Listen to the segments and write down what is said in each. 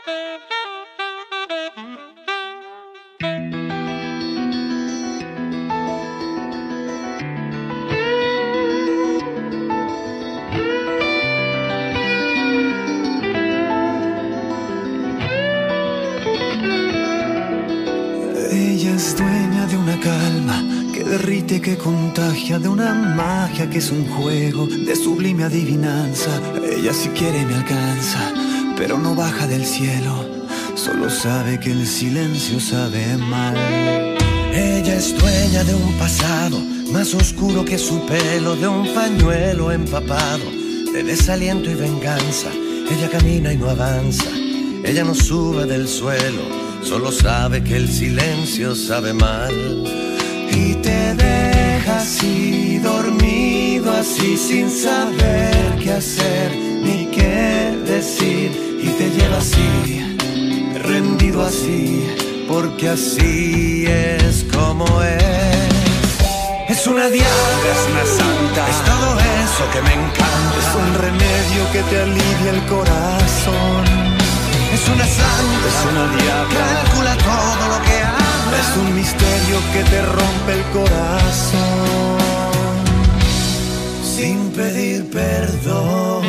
Ella es dueña de una calma que derrite, que contagia, de una magia que es un juego de sublime adivinanza. Ella si quiere me alcanza, pero no baja del cielo, solo sabe que el silencio sabe mal. Ella es dueña de un pasado más oscuro que su pelo, de un pañuelo empapado de desaliento y venganza. Ella camina y no avanza, ella no sube del suelo, solo sabe que el silencio sabe mal. Y te deja así, dormido así, sin saber qué hacer ni qué decir. Y te lleva así, rendido así, porque así es como es. Es una diabla, Es una santa, es todo eso que me encanta. es un remedio que te alivia el corazón. Es una santa, Es una diabla, calcula todo lo que habla. es un misterio que te rompe el corazón Sin pedir perdón.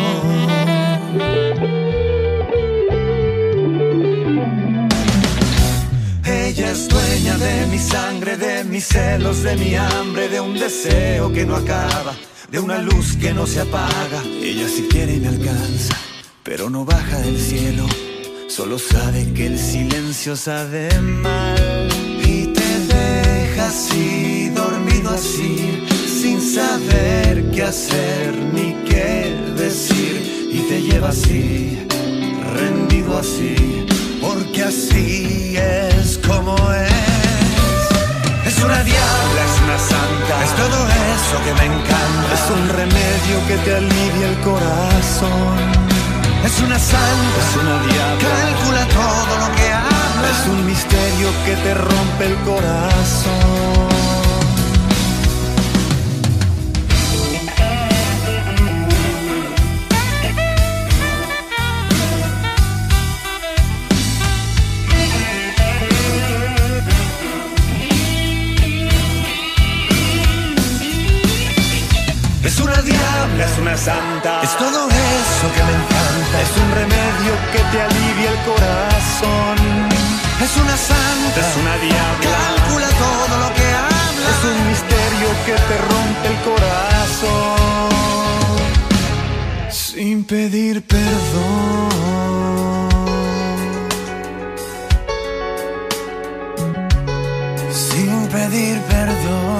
Ella es dueña de mi sangre, de mis celos, de mi hambre, de un deseo que no acaba, de una luz que no se apaga. Ella si quiere me alcanza, pero no baja del cielo, solo sabe que el silencio sabe mal. Y te deja así, dormido así, sin saber qué hacer ni qué decir. Y te lleva así, rendido así, Porque así es como es. Es una diabla, es una santa, es todo eso que me encanta. es un remedio que te alivia el corazón. Es una santa, Es una diabla, calcula todo lo que habla. es un misterio que te rompe el corazón. Es una diabla, Es una santa, es todo eso que me encanta. es un remedio que te alivia el corazón. Es una santa, Es una diabla, calcula todo lo que habla. es un misterio que te rompe el corazón sin pedir perdón. Sin pedir perdón.